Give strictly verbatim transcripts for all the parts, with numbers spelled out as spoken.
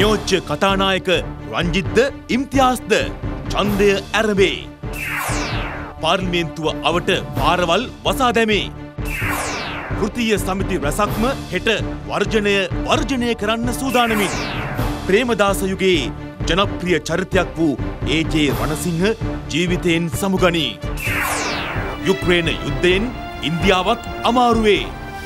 නියෝජ්‍ය කතානායක රංජිත්ද ඉම්තියාස්ද ඡන්දය ඇරඹේ. පාර්ලිමේන්තුව අවට පාරවල් වසා දැමේ. වෘත්තීය සමිති රැසක්ම හෙට වර්ජනය වර්ජනය කරන්න සූදානමින්. ප්‍රේමදාස යුගයේ ජනප්‍රිය චරිතයක් වූ ඒ.ජේ. රණසිංහ ජීවිතයෙන් සමුගනී. යුක්රේන යුද්ධයෙන් ඉන්දියාවත් අමාරුවේ.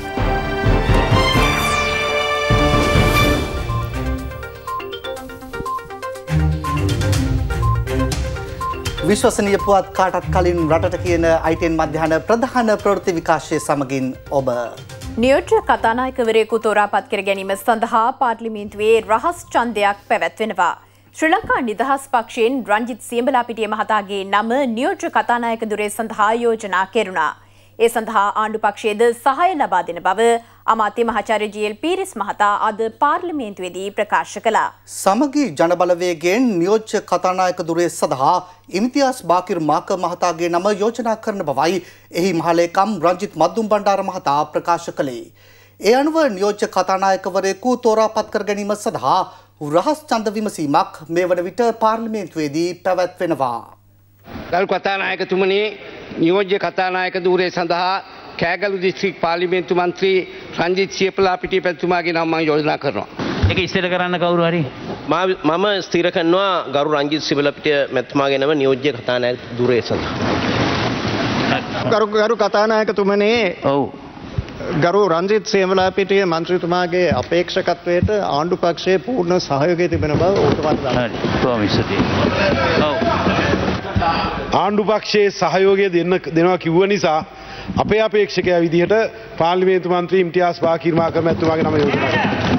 විශ්වසනීය පුවත් කාටත් කලින් රටට කියන අයිටෙන් මධ්‍යහන ප්‍රධාන ප්‍රවෘත්ති විකාශය සමගින් ඔබ නියෝජ්‍ය කතානායකවරයෙකු තෝරාපත් කර ගැනීම සඳහා පාර්ලිමේන්තුවේ රහස් ඡන්දයක් පැවැත්වෙනවා. ශ්‍රී ලංකා නිදහස් පක්ෂයෙන් රංජිත් සියඹලාපිටිය මහතාගේ නම නියෝජ්‍ය කතානායක ධුරය සඳහා යෝජනා කෙරුණා. ඒ සඳහා ආණ්ඩු පක්ෂයේද සහාය ලබා දෙන බව අමාත්‍ය මහාචාර්ය ජී.එල්. පීරිස් මහතා අද පාර්ලිමේන්තුවේදී ප්‍රකාශ කළා. සමගි ජනබලවේගයෙන් නියෝජ්‍ය කතානායක ධුරය සඳහා ඉම්තියාස් බාකිර් මාක මහතාගේ නම යෝජනා කරන බවයි එහි මහලේකම් රංජිත් මද්දුම් බණ්ඩාර මහතා ප්‍රකාශ කළේ. ඒ අනුව නියෝජ්‍ය කතානායකවරයෙකු තෝරාපත් කර ගැනීම සඳහා රහස් ඡන්ද විමසීමක් මේ වන විට පාර්ලිමේන්තුවේදී පැවැත්වෙනවා. ගරු කතානායකතුමනි, නියෝජ්‍ය කතානායක ධූරය සඳහා කෑගලු දිස්ත්‍රික් පාර්ලිමේන්තු මන්ත්‍රී රංජිත් සියඹලාපිටිය පැතුමාගේ නම මම යෝජනා කරනවා. ඒක ඉස්තර කරන්න කවුරු හරි මම ස්ථිර කරනවා ගරු රංජිත් සියඹලාපිටිය මැතිතුමාගේ නම නියෝජ්‍ය කතානායක ධූරය සඳහා. ගරු ගරු කතානායකතුමනි, ඔව් ගරු රංජිත් සියඹලාපිටිය මන්ත්‍රීතුමාගේ අපේක්ෂකත්වයට ආණ්ඩු පක්ෂයේ පූර්ණ සහයෝගය තිබෙන බව ඔබතුමාට දන්නවා. ආණ්ඩු පක්ෂයේ සහයෝගය දෙන්න දෙනවා කිව්ව නිසා අපේ අපේක්ෂකයා විදිහට පාර්ලිමේන්තු මන්ත්‍රී ඉම්තියාස් බාකිර් මාක මැතිතුමාගේ නම යෝජනා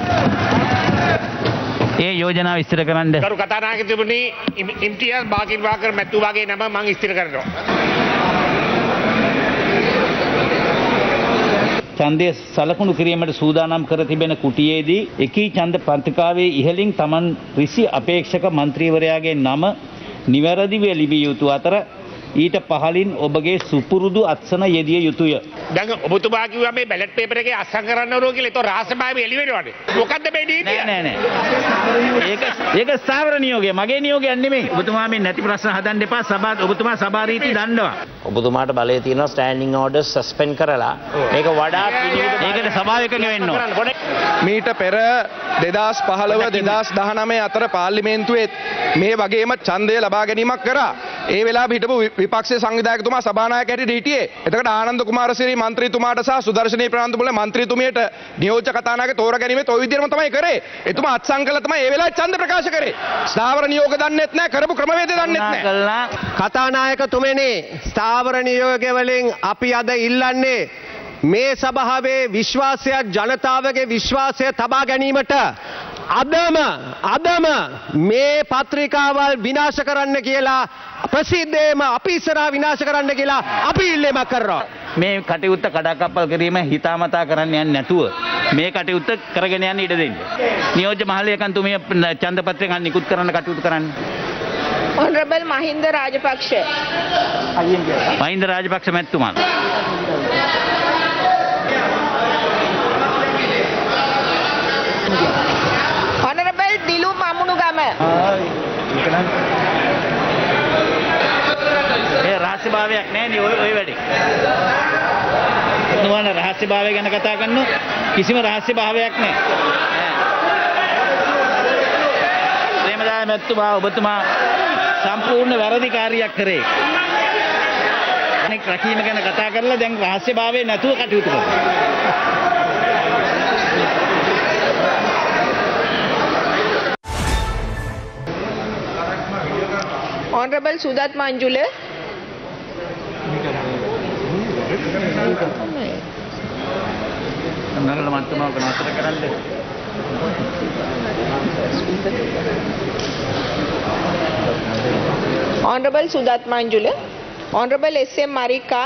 කරනවා. ඒ යෝජනාව ඉස්තර කරන්න. ගරු කතානායකතුමනි, ඉම්තියාස් බාකිර් මාක මැතිතුමාගේ නම මම ඉස්තර කරනවා. ඡන්දය සලකුණු කිරීමට සූදානම් කර තිබෙන කුටියේදී එකී ඡන්ද පත්‍රිකාවේ ඉහළින් තමන් ඍසි අපේක්ෂක මන්ත්‍රීවරයාගේ නම නිවැරදිව ලිවිය යුතු අතර ඊට පහළින් ඔබගේ සුපුරුදු අත්සන යෙදිය යුතුය. දැන් ඔබතුමා කිව්වා මේ බැලට් පේපර් එකේ අත්සන් කරන්න ඕන කියලා. ඒක රාජසභාවේ එළි වෙනවනේ. මොකද්ද මේ නීතිය? නෑ නෑ නෑ. ඒක ඒක ස්ථාවර නියෝගය. මගේ නියෝගයක් නෙමෙයි. ඔබතුමා මේ නැති ප්‍රශ්න හදන්න එපා. සභා ඔබතුමා සභා රීති දන්නවා. ඔබතුමාට බලය තියෙනවා ස්ටෑන්ඩින් ඕඩර් සස්පෙන්ඩ් කරලා මේක වඩාත් විනිවිද ඒකට සභාව එකඟ වෙන්න ඕන. මීට පෙර දෙදාස් පහළව දෙදාස් දහනවය අතර පාර්ලිමේන්තුවේ මේ වගේම ඡන්දය ලබා ගැනීමක් කරා. ඒ වෙලාවේ හිටපු විපක්ෂ සංවිධායකතුමා සභානායක හැටියට හිටියේ. එතකොට ආනන්ද කුමාරසිරි මන්ත්‍රීතුමාට සහ සුදර්ශනී ප්‍රනාන්දුමුල මන්ත්‍රීතුමියට නියෝජ්‍ය කතානායක තෝරා ගැනීමත් ওই විදිහටම තමයි කරේ. එතුමා අත්සන් කළා තමයි ඒ වෙලාවේ ඡන්ද ප්‍රකාශ කරේ. ස්ථාවර නියෝග දන්නෙත් නැහැ, කරපු ක්‍රමවේදය දන්නෙත් නැහැ. කතානායකතුමනි, ස්ථාවර නියෝග වලින් අපි අද ඉල්ලන්නේ මේ සභාවේ විශ්වාසයක්, ජනතාවගේ විශ්වාසය තබා ගැනීමට අදම අදම මේ පත්‍රිකාවල් විනාශ කරන්න කියලා ප්‍රසිද්ධේම අපි ඉස්සරහා විනාශ කරන්න කියලා අපි ඉල්ලීමක් කරනවා. මේ කටයුත්ත කඩාකප්පල් කිරීම හිතාමතා කරන්න යන්නේ නැතුව මේ කටයුත්ත කරගෙන යන්න ඉඩ දෙන්න. නියෝජ්‍ය මහලේකම්තුමිය ඡන්ද පත්‍රිකා නිකුත් කරන්න කටයුතු කරන්න. Honorable Mahinda Rajapaksa. Mahinda Rajapaksa මැතිතුමා. Honorable Dilu Mamunugama. ඒ රහස්‍යභාවයක් නැහැ නේ ඔය ඔය වැඩේ. මොනවාන රහස්‍යභාවය ගැන කතා කරනොත් කිසිම රහස්‍යභාවයක් නැහැ. ප්‍රේමදාස මැතිතුමා ඔබතුමා සම්පූර්ණ වැරදි කාර්යයක් කරේ. අනෙක් රකීම ගැන කතා කරලා දැන් රහස්‍යභාවය නැතුව කටයුතු කරනවා. Honorable Sudat Manjula. නරල මන්තුමා කනතර කරන්නේ. Honorable Sudat Manjula. Honorable S M Marika.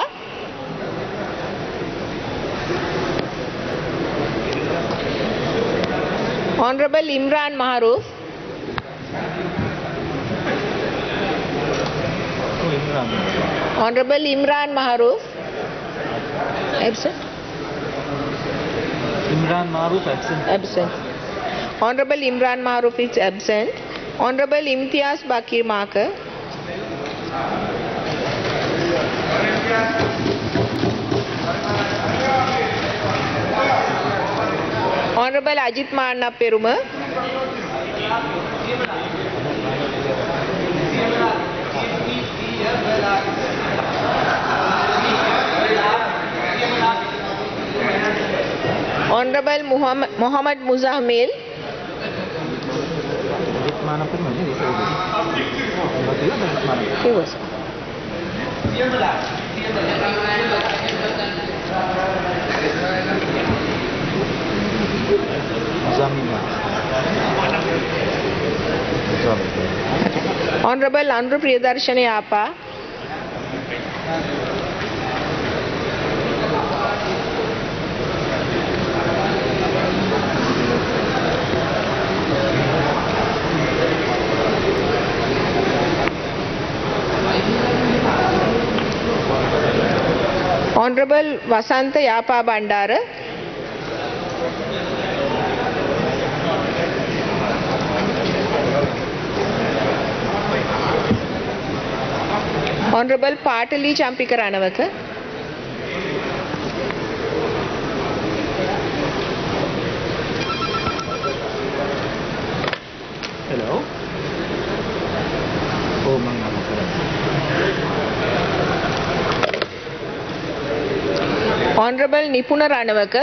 Honorable Imran Maharoof. Honorable Imran Maharoof. Absent. Imran Maharoof absent. Absent. Honorable Imran Maruf is absent. Honorable Imtiaz Bakir Marker. Honorable Ajit Marna Peruma. Honorable Muhammad, Muhammad Muzamil. He was. Honorable Andrew Priyadarshani Apa. Honorable Vasanta Yapa Bandara. Honorable Patali Champika Ranawaka. Hello. Oh, Mama. Honorable Nipuna Ranawaka.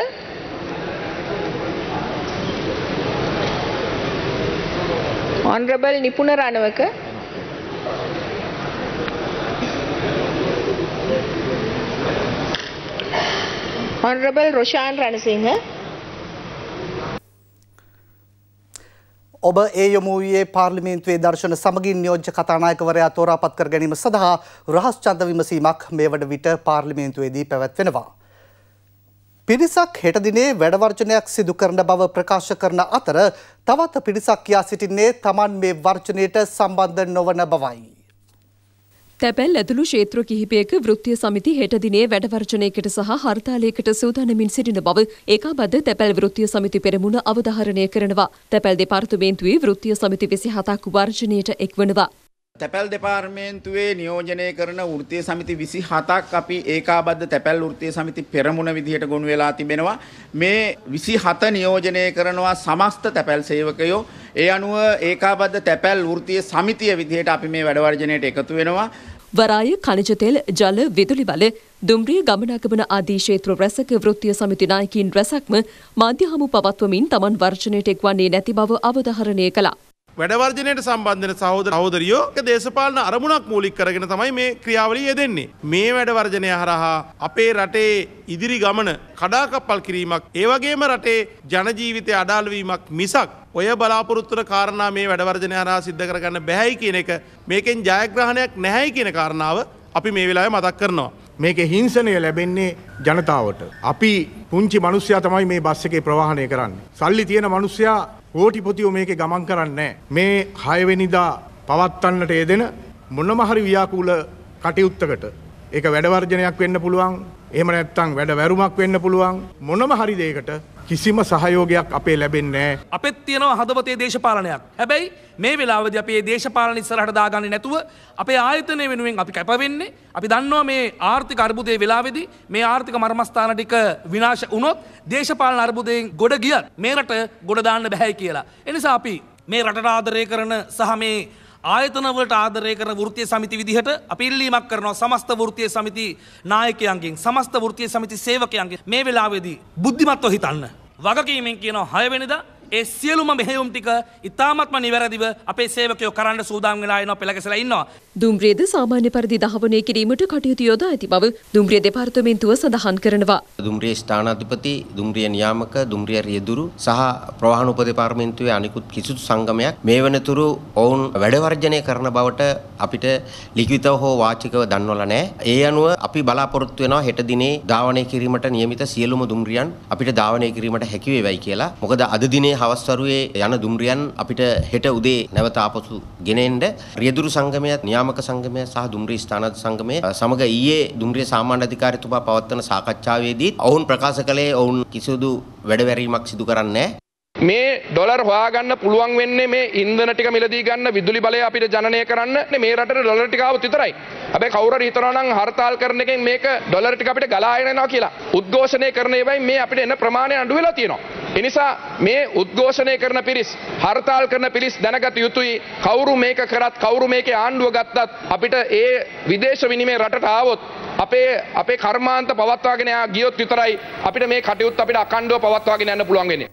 Honorable Nipuna Ranawaka. Honorable Roshan Ranasinghe. ඔබ ඒ යොමු වූයේ පාර්ලිමේන්තුවේ දර්ශන සමගින් නියෝජ්‍ය කතානායකවරයා තෝරාපත් කර ගැනීම සඳහා රහස් ඡන්ද විමසීමක් මේ වන විට පාර්ලිමේන්තුවේදී පැවැත්වෙනවා. පිරිසක් හෙට දිනේ වැඩවර්ජනයක් සිදු කරන බව ප්‍රකාශ කරන අතර තවත් පිරිසක් කියා සිටින්නේ Taman මේ වර්ජනයට සම්බන්ධ නොවන බවයි. තැපැල් ඇතුළු ක්ෂේත්‍ර කිහිපයක වෘත්තීය සමිති හෙට දිනේ වැඩවර්ජනයකට සහ හර්තාලයකට සූදානමින් සිටින බව ඒකාබද්ධ තැපැල් වෘත්තීය සමිති පෙරමුණ අවධාරණය කරනවා. තැපැල් දෙපාර්තමේන්තුවේ වෘත්තීය සමිති විසිහතක් වර්ජනයට එක්වනවා. තැපැල් දෙපාර්තමේන්තුවේ නියෝජනය කරන වෘත්තීය සමිති විසිහතක් අපි ඒකාබද්ධ තැපැල් වෘත්තීය සමිති පෙරමුණ විදිහට ගොනු වෙලා තිබෙනවා. මේ විසිහත නියෝජනය කරනවා සමස්ත තැපැල් සේවකයෝ. ඒ අනුව ඒකාබද්ධ තැපැල් වෘත්තීය සමිතිය විදිහට අපි මේ වැඩවර්ජනයට එකතු වෙනවා. වරාය khනිජ තෙල් ජල විදුලි බල දුම්රිය ගමනාගමන ආදී ක්ෂේත්‍ර රැසක වෘත්තීය සමිති නායකයින් රැසක්ම මාධ්‍ය හමු පවත්වමින් Taman වර්ජනයට එක්වන්නේ නැති බව අවධාරණය කළා. වැඩවර්ජනයට සම්බන්ධ වෙන සහෝදර සහෝදරියෝ දේශපාලන අරමුණක් මූලික කරගෙන තමයි මේ ක්‍රියාවලිය යෙදෙන්නේ. මේ වැඩවර්ජනය හරහා අපේ රටේ ඉදිරි ගමන කඩාකප්පල් කිරීමක්, ඒ වගේම රටේ ජන ජීවිතය අඩාල වීමක් මිසක් ඔය බලාපොරොත්තු වන කාරණා මේ වැඩවර්ජනය හරහා සිද්ධ කරගන්න බැහැයි කියන එක, මේකෙන් ජයග්‍රහණයක් නැහැයි කියන කාරණාව අපි මේ වෙලාවේ මතක් කරනවා. මේකේ හිංසනය ලැබෙන්නේ ජනතාවට. අපි පුංචි මිනිස්සයා තමයි මේ බස් එකේ ප්‍රවාහනය කරන්නේ. සල්ලි තියෙන මිනිස්සයා කෝටිපතියෝ මේකේ ගමන් කරන්නේ නැහැ. මේ හය වෙනිදා පවත්වන්නට යෙදෙන මොනම හරි ව්‍යාකූල කටයුත්තකට ඒක වැඩවර්ජනයක් වෙන්න පුළුවන්. එහෙම නැත්නම් වැඩ වැරුමක් වෙන්න පුළුවන්. මොනම හරි දෙයකට කිසිම සහයෝගයක් අපේ ලැබෙන්නේ නැහැ. අපෙත් තියෙනවා හදවතේ දේශපාලනයක්. හැබැයි මේ වෙලාවේදී අපි මේ දේශපාලන ඉස්සරහට දාගන්නේ නැතුව අපේ ආයතනය වෙනුවෙන් අපි කැප වෙන්නේ. අපි දන්නවා මේ ආර්ථික අර්බුදයේ වෙලාවේදී මේ ආර්ථික මර්මස්ථාන ටික විනාශ වුණොත් දේශපාලන අර්බුදයෙන් ගොඩ ගියත් මේ රට ගොඩ දාන්න බැහැ කියලා. ඒ නිසා අපි මේ රටට ආදරය කරන සහ මේ ආයතන වලට ආදරය කරන වෘත්තීය සමිති විදිහට අපි ඉල්ලීමක් කරනවා සමස්ත වෘත්තීය සමිති නායකයන්ගෙන්, සමස්ත වෘත්තීය සමිති සේවකයන්ගෙන් මේ වෙලාවේදී බුද්ධිමත්ව හිතන්න. වගකීමෙන් කියනවා හය වෙනිදා ඒ සියලුම මෙහෙයුම් ටික ඉතාමත්ම නිවැරදිව අපේ සේවකයෝ කරන්න සූදානම් වෙලා ඉනවා, පෙළගැසලා ඉන්නවා. දුම්රියද සාමාන්‍ය පරිදි දහවනය කිරීමට කටයුතු යොදා ඇති බව දුම්රිය දෙපාර්තමේන්තුව සඳහන් කරනවා. දුම්රිය ස්ථානාධිපති, දුම්රිය නියාමක, දුම්රිය රියදුරු සහ ප්‍රවාහන උපදේපාර්තමේන්තුවේ අනිකුත් කිසිදු සංගමයක් මේ වෙනතුරු ඔවුන් වැඩවර්ජනය කරන බවට අපිට ලිඛිතව හෝ වාචිකව දන්වලා නැහැ. ඒ අනුව අපි බලාපොරොත්තු වෙනවා හෙට දිනේ ධාවනය කිරීමට නියමිත සියලුම දුම්රියන් අපිට ධාවනය කිරීමට හැකි වේවයි කියලා. මොකද අද දිනේ හවස් වරුවේ යන දුම්රියන් අපිට හෙට උදේ නැවත ආපසු ගෙනෙන්න රියදුරු සංගමයත් නියාමක සංගමය සහ දුම්රිය ස්ථානාධිපති සංගමය සමග ඊයේ දුම්රිය සාමාන්‍ය අධිකාරීතුමා පවත්වන සාකච්ඡාවේදී ඔවුන් ප්‍රකාශ කළේ ඔවුන් කිසිදු වැඩවැරීමක් සිදු කරන්නේ නැහැ. මේ ඩොලර් හොයාගන්න පුළුවන් වෙන්නේ මේ ඉන්ධන ටික මිලදී ගන්න විදුලි බලය අපිට ජනනය කරන්න මේ රටට ඩොලර් ටික ආවොත් විතරයි. හැබැයි කවුරු හරි හිතනවා නම් හර්තාල් කරන එකෙන් මේක ඩොලර් ටික අපිට ගලාගෙන යනවා කියලා. උද්ඝෝෂණය කරන ඒවායි මේ අපිට එන ප්‍රමාණය අඩු වෙලා තියෙනවා. ඒ නිසා මේ උද්ඝෝෂණය කරන පිරිස් හර්තාල් කරන පිරිස් දැනගත යුතුයි කවුරු මේක කරත් කවුරු මේකේ ආණ්ඩුව ගත්තත් අපිට ඒ විදේශ විනිමය රටට ආවොත් අපේ අපේ කර්මාන්ත පවත්වාගෙන ගියොත් විතරයි අපිට මේ කටයුත්ත අපිට අඛණ්ඩව පවත්වාගෙන යන්න පුළුවන් වෙන්නේ.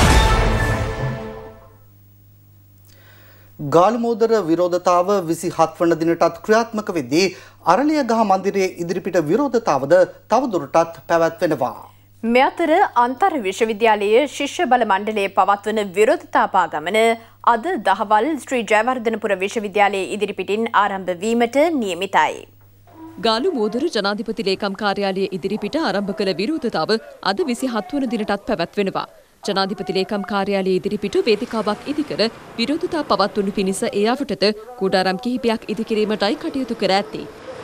ගාලුමෝදර විරෝධතාව විසිහත් වන දිනටත් ක්‍රියාත්මක වෙද්දී අරලියගහ මන්දිරයේ ඉදිරිපිට විරෝධතාවද තවදුරටත් පැවැත්වෙනවා. මේ අතර අන්තර් විශ්වවිද්‍යාලයේ ශිෂ්‍ය බල මණ්ඩලයේ පවත්වන විරෝධතා පාගමන අද දහවල් ශ්‍රී ජයවර්ධනපුර විශ්වවිද්‍යාලයේ ඉදිරිපිටින් ආරම්භ වීමට නියමිතයි. ගාලුමෝදර ජනාධිපති ලේකම් කාර්යාලයේ ඉදිරිපිට ආරම්භ කළ විරෝධතාව අද විසිහත් වන දිනටත් පැවැත්වෙනවා. ජනාධිපති ලේකම් කාර්යාලයේ ඉදිරිපිට වේදිකාවක් ඉදිකර විරෝධතා පවත්වනු පිණිස ඒ අයටද කුඩාරම් කිහිපයක් ඉදිකිරීමටයි කටයුතු කර ඇත්තේ.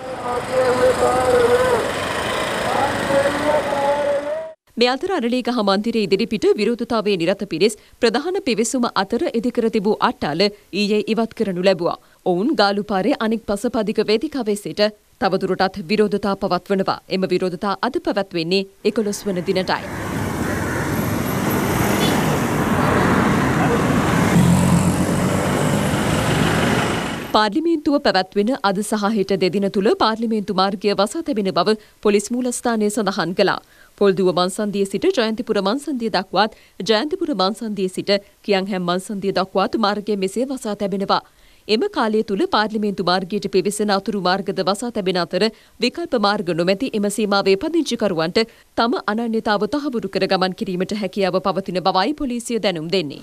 මේ අතර අරලියගහ මන්දිරයේ ඉදිරිපිට විරෝධතාවයේ නිරත පිරිස් ප්‍රධාන පිවිසුම අතර ඉදිකර තිබූ අට්ටාල ඊයේ ඉවත් කරනු ලැබුවා. ඔවුන් ගාලුපාරේ අනෙක් පසපදික වේදිකාවේ සිට තවදුරටත් විරෝධතා පවත්වනවා. එම විරෝධතා අද පැවැත්වෙන්නේ එකොළොස් වන දිනටයි. පාර්ලිමේන්තුව පැවැත්වෙන අද සහ හෙට දෙදින තුළ පාර්ලිමේන්තු මාර්ගය වසා තැබෙන බව පොලිස් මූලස්ථානය සඳහන් කළා. පොල්දුව මන්සන්දියේ සිට ජයන්තිපුර මන්සන්දිය දක්වාත් ජයන්තිපුර මන්සන්දියේ සිට කියන්හැම් මන්සන්දිය දක්වාත් මාර්ගය මෙසේ වසා තැබෙනවා. එම කාලය තුළ පාර්ලිමේන්තු මාර්ගයට පිවිසෙන අතුරු මාර්ගද වසා තැබෙන අතර විකල්ප මාර්ග නොමැති එම සීමාවේ පදිංචිකරුවන්ට තම අනන්‍යතාව තහවුරු කර ගමන් කිරීමට හැකියාව පවතින බවයි පොලිසිය දැනුම් දෙන්නේ.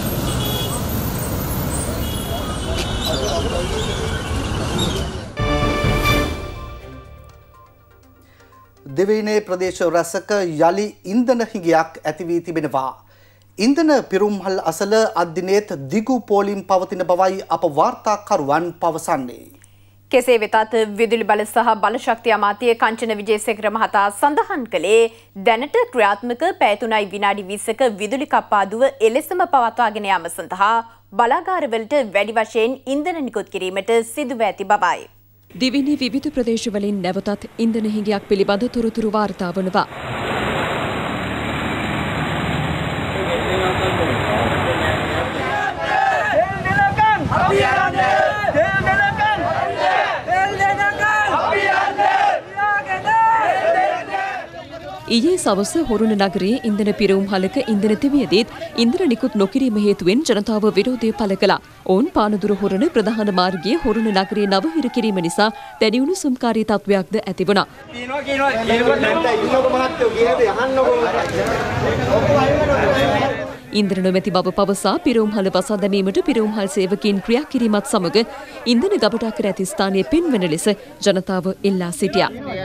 දෙවයිනේ ප්‍රදේශ රැසක යලි ඉන්ධන හිඟයක් ඇති වී තිබෙනවා. ඉන්ධන පිරුම්හල් අසල අද්දිනේත් දිගු පෝලිම් පවතින බවයි අප වාර්තාකරුවන් පවසන්නේ. කෙසේ වෙතත් විදුලි බල සහ බලශක්ති අමාත්‍ය කංචන විජේසේකර මහතා සඳහන් කළේ දැනට ක්‍රියාත්මක පැය තුනයි විනාඩි විස්සක විදුලි කප්පාදුව එලෙසම පවත්වාගෙන යාම සඳහා බලාගාරවලට වැඩි වශයෙන් ඉන්ධන නිකුත් කිරීමට සිදුව ඇති බවයි. දිවිනි විවිධ ප්‍රදේශවලින් නැවතත් ඉන්ධන හිඟයක් පිළිබඳ තොරතුරු වාර්තා වනවා. ඊයේ සවස හොරුණ නගරයේ ඉන්ධන පිරවුම්හලක ඉන්ධන තිබියදීත් ඉන්ධන නිකුත් නොකිරීම හේතුවෙන් ජනතාව විරෝධය පළ කළා. ඔවුන් පානදුර හොරණ ප්‍රධාන මාර්ගයේ හොරුණ නගරයේ නවහිර කිරීම නිසා දැඩි උණුසුම්කාරී තත්වයක්ද ඇති වුණා. ඉන්ධන නොමැති බව පවසා පිරවුම්හල වසා දැමීමට පිරවුම්හල් සේවකීන් ක්‍රියා කිරීමත් සමග ඉන්ධන ගබඩා කර ඇති ස්ථානයේ පෙන්වන ලෙස ජනතාව ඉල්ලා සිටියා.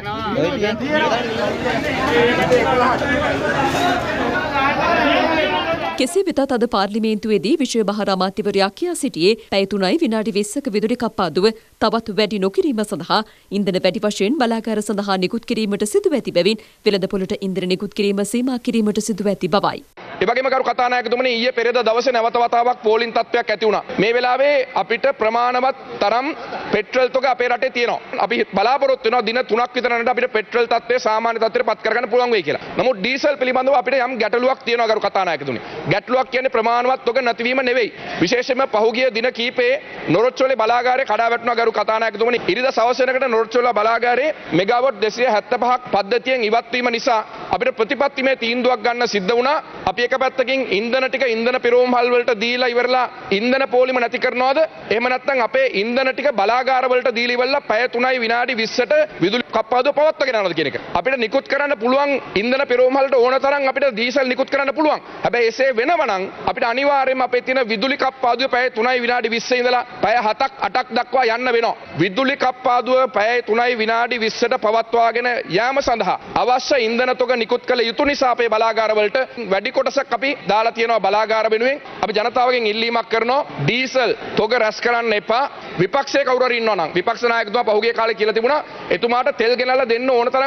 කෙසේ වෙතත් අද පාර්ලිමේන්තුවේදී විෂය බහර අමාත්‍යවරයා කියා සිටියේ පැය තුනයි විනාඩි විස්සක විදුලි කප්පාදුව තවත් වැඩි නොකිරීම සඳහා ඉන්ධන වැඩි වශයෙන් බලාගාර සඳහා නිකුත් කිරීමට සිදුව ඇති බැවින් වෙළඳපොළට ඉන්ධන නිකුත් කිරීම සීමා කිරීමට සිදුව ඇති බවයි. ඒ වගේම කරු කතානායකතුමනි ඊයේ පෙරේද දවසේ නැවත වතාවක් පෝලිං තත්ත්වයක් ඇති වුණා. මේ වෙලාවේ අපිට ප්‍රමාණවත් තරම් පෙට්‍රල් තොග අපේ රටේ තියෙනවා. අපි බලාපොරොත්තු වෙනවා දින තුනක් විතර යනකොට අපිට පෙට්‍රල් තත්ත්වය සාමාන්‍ය තත්ත්වයට පත් කරගන්න පුළුවන් වෙයි කියලා. නමුත් ඩීසල් පිළිබඳව අපිට යම් ගැටලුවක් තියෙනවා කරු කතානායකතුමනි. ගැටලුවක් කියන්නේ ප්‍රමාණවත් තොග නැතිවීම නෙවෙයි. විශේෂයෙන්ම පහුගිය දින කීපේ නොරොච්චෝලේ බලාගාරයේ කඩා වැටුණා කරු කතානායකතුමනි. ඉරිදා සවස් වෙනකොට නොරොච්චෝල බලාගාරයේ මෙගාවොට් දෙසිය හැත්තෑ පහක් පද්ධතියෙන් ඉවත් වීම නිසා අපිට ප්‍රතිපත්තිමය තීන්දුවක් ගන්න සිද්ධ වුණා. අපි එක පැත්තකින් ඉන්ධන ටික ඉන්ධන පිරවුම්හල් වලට දීලා ඉවරලා ඉන්ධන පෝලිම නැති කරනවද? එහෙම නැත්නම් අපේ ඉන්ධන ටික බලාගාර වලට දීලා ඉවරලා පැය තුනයි විනාඩි විස්සට විදුලි කප්පාදුව පවත්වාගෙන යනවද කියන එක. අපිට නිකුත් කරන්න පුළුවන් ඉන්ධන පිරවුම්හලට ඕන තරම් අපිට දීසල් නිකුත් කරන්න පුළුවන්. හැබැයි එසේ වෙනව නම් අපිට අනිවාර්යයෙන්ම අපේ තියෙන විදුලි කප්පාදුව පැය තුනයි විනාඩි විස්ස ඉඳලා පැය හතක් අටක් දක්වා යන්න වෙනවා. විදුලි කප්පාදුව පැය තුනයි විනාඩි විස්සට පවත්වාගෙන යාම සඳහා අවශ්‍ය ඉන්ධන තොග නිකුත් කළ යුතු නිසා අපේ බලාගාර වලට වැඩි කොටසක් අපි දාලා තියෙනවා බලාගාර වෙනුවෙන්. අපි ජනතාවගෙන් ඉල්ලීමක් කරනවා ඩීසල් තොග රැස් කරන්න එපා. විපක්ෂයේ කවුරු හරි ඉන්නවා නම් විපක්ෂ නායකතුමා පහුගිය කාලේ කියලා තිබුණා එතුමාට තෙල් ගෙනල්ලා දෙන්න ඕන තරම්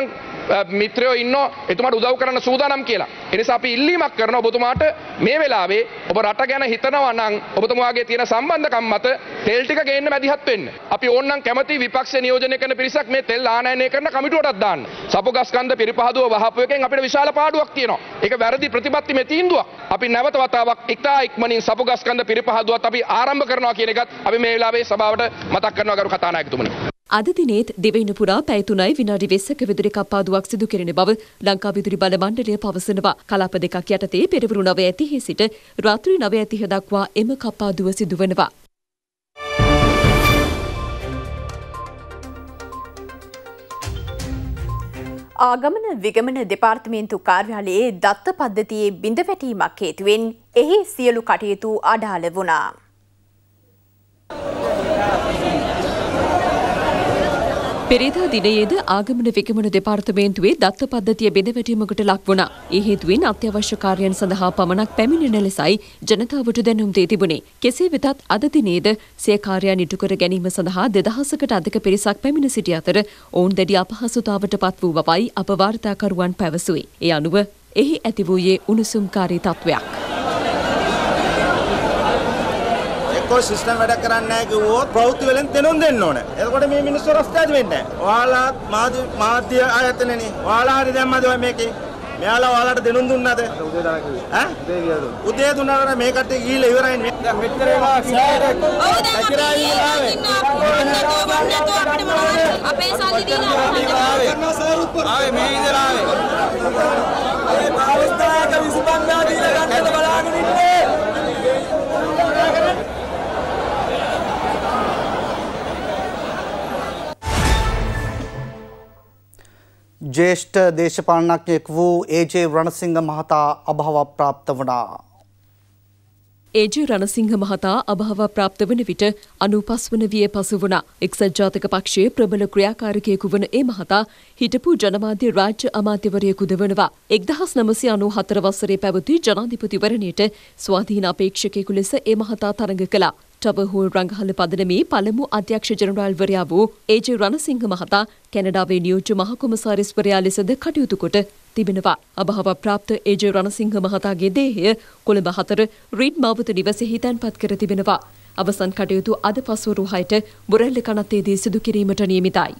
මිත්‍රයෝ ඉන්නෝ එතුමාට උදව් කරන්න සූදානම් කියලා. ඒ නිසා අපි ඉල්ලීමක් කරනවා ඔබතුමාට මේ වෙලාවේ ඔබ රට ගැන හිතනවා නම් ඔබතුමාගේ තියෙන සම්බන්ධකම් මත තෙල් ටික ගේන්න මැදිහත් වෙන්න. අපි ඕනනම් කැමති විපක්ෂ නියෝජනය කරන පිරිසක් මේ තෙල් ආනයනය කරන කමිටුවටත් දාන්න. සපුගස්කන්ධ පිරිපහදුව වහපු එකෙන් අපිට විශාල පාඩුවක් තියෙනවා. ඒක වැරදි ප්‍රතිපත්ති මේ තීන්දුවක්. අපි නැවත වතාවක් ඉක්තා ඉක්මනින් සපුගස්කන්ධ පිරිපහදුවත් අපි ආරම්භ කරනවා කියන එකත් අපි මේ වෙලාවේ සභාවට මතක් කරනවා ගරු කතානායකතුමනි. අද දිනේත් දිවයින පුරා පැය තුනයි විනාඩි විස්සක විදුලි කප්පාදුවක් සිදු කෙරෙන බව ලංකා විදුලි බල මණ්ඩලය පවසනවා. කලාප දෙකක් යටතේ පෙරවරු නවය ඇතිහි සිට රාත්‍රී නවය ඇතිහ දක්වා එම කප්පාදුව සිදුවනවා. ආගමන විගමන දෙපාර්තමේන්තු කාර්යාලයේ දත්ත පද්ධතියේ බිඳ වැටීමක් හේතුවෙන් එහි සියලු කටයුතු අඩාල වුණා. පෙරේදා දිනයේද ආගමන විගමන දෙපාර්තමේන්තුවේ දත්ත පද්ධතිය බිඳවැටීමකට ලක් වුණා. ඒ හේතුවෙන් අත්‍යවශ්‍ය කාර්යයන් සඳහා පමණක් පැමිණෙන ලෙසයි ජනතාවට දැනුම් දී තිබුණේ. කෙසේ වෙතත් අද දිනේද සිය කාර්යයන් ඉටු කර ගැනීම සඳහා දෙදහසකට අධික පිරිසක් පැමිණ සිටි අතර ඔවුන් දැඩි අපහසුතාවට පත් වූ බවයි අප වාර්තාකරුවන් පැවසුවේ. ඒ අනුව එහි ඇති වූයේ උණුසුම්කාරී තත්වයක්. કોઈ සිස්ටම් වැඩ කරන්නේ නැහැ කිව්වොත් ප්‍රවෘත්ති වලින් දෙනුම් දෙන්න ඕන. එතකොට මේ මිනිස්සු රස්තාද වෙන්නේ නැහැ. ඔයාලා මාධ්‍ය මාධ්‍ය ආයතනනේ. ඔයාලා හරි දැම්මද ඔය මේකේ? මෙයාලා ඔයාලට දෙනුම් දුන්නාද? උදේ දාලා කිව්වේ. ඈ? උදේ ගියලු. උදේ දුන්නාට මේ කට්ටිය ගිහිල්ලා ඉවරයි. දැන් මෙච්චර ඒවා සෑරෙක්. කචරා ඉලාවේ. අපේ සල්ලි දීලා ආවේ. ආවේ මේ ඉඳලා ආවේ. ඒ පාවස්තාවක විසපන්නා දීලා ගන්නද බලාගෙන ඉන්නේ. ज्येष्ठ දේශපාලනඥයෙක් වූ ඒ.ජේ. රණසිංහ මහතා අභාව ප්‍රාප්ත වුණා. ඒ.ජේ. රණසිංහ මහතා අභාව ප්‍රාප්ත වන විට අනූපස් වන විය පසු වුණා. එක්සත් ජාතික පක්ෂයේ ප්‍රබල ක්‍රියාකාරකයෙකු වන ඒ මහතා හිටපු ජනමාධ්‍ය රාජ්‍ය අමාත්‍යවරයෙකුද වනවා. එක්දහස් නවසිය අනූ හතර වසරේ පැවති ජනාධිපතිවරණයට ස්වාධීන අපේක්ෂකයෙකු ලෙස ඒ මහතා තරඟ කළා. ටවර්හෝල් රංගහල පදනමේ පළමු අධ්‍යක්ෂ ජනරාල්වරයා වූ ඒ.ජේ. රණසිංහ මහතා කැනඩාවේ නියෝජ්‍ය මහ කොමසාරිස්වරයා ලෙසද කටයුතු කොට තිබෙනවා. අභාව ප්‍රාප්ත ඒ.ජේ. රණසිංහ මහතාගේ දේහය කොළඹ හතර රීඩ් මාවත නිවසේහි තැන්පත් කර තිබෙනවා. අවසන් කටයුතු අද පසුවරු හයට බොරැල්ල කනත්තේදී සිදු කිරීමට නියමිතයි.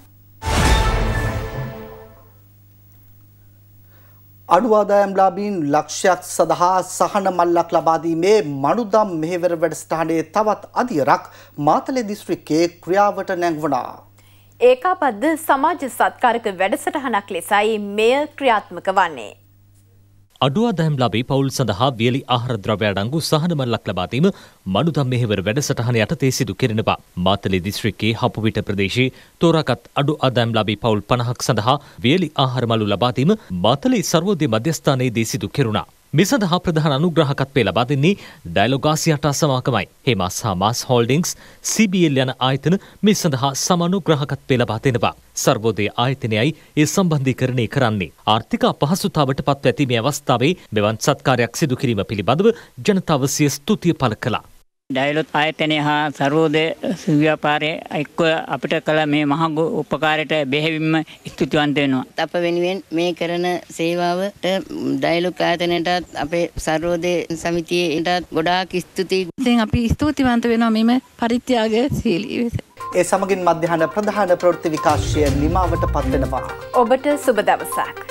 අඩු ආදායම්ලාභීන් ලක්ෂයක් සඳහා සහන මල්ලක් ලබා දීමේ මනුදම් මෙහෙවර වැඩසටහනේ තවත් අදියරක් මාතලේ දිස්ත්‍රික්කයේ ක්‍රියාවට නැංවුණා. ඒකාබද්ධ සමාජ සත්කාරක වැඩසටහනක් ලෙසයි මෙය ක්‍රියාත්මක වන්නේ. අඩු ආදායම්ලාභී පවුල් සඳහා වියලි ආහාර ද්‍රව්‍ය අඩංගු සහන මල්ලක් ලබා දීම මනුදම් මෙහෙවර වැඩසටහන යටතේ සිදු කෙරෙනවා. මාතලේ දිස්ත්‍රික්කයේ හපුවිට ප්‍රදේශයේ තෝරාගත් අඩු ආදායම්ලාභී පවුල් පනහක් සඳහා වියලි ආහාර මළු ලබා දීම මාතලේ සර්වෝදය මධ්‍යස්ථානයේදී සිදු කෙරුණා. මේ සඳහා ප්‍රධාන අනුග්‍රහකත්වය ලබා දෙන්නේ ඩයලොග් ආසියාටා සමාගමයි. හේමාස් හා මාස් හෝල්ඩින්ග්ස් සී බී එල් යන ආයතන මේ සඳහා සමානුග්‍රහකත්වය ලබා දෙනවා. සර්වෝදය ආයතනයයි ඒ සම්බන්ධීකරණය කරන්නේ. ආර්ථික අපහසුතාවට පත්ව ඇති මේ අවස්ථාවේ මෙවන් සත්කාරයක් සිදු කිරීම පිළිබඳව ජනතාව සිය ස්තුතිය පළ කළා. ඩයලොග් ආයතනය හා සර්වෝදය ව්‍යාපාරයේ එක්ව අපිට කළ මේ මහ උපකාරයට බෙහෙවින්ම ස්තුතිවන්ත වෙනවා. අප වෙනුවෙන් මේ කරන සේවාවට ඩයලොග් ආයතනයටත් අපේ සර්වෝදය සමිතියටත් ගොඩාක් ස්තුතියි. ඉතින් අපි ස්තුතිවන්ත වෙනවා මෙම පරිත්‍යාගශීලී ලෙස. ඒ සමගින් මධ්‍යහන ප්‍රධාන ප්‍රවෘත්ති විකාශය නිමාවට පත් වෙනවා. ඔබට සුබ දවසක්.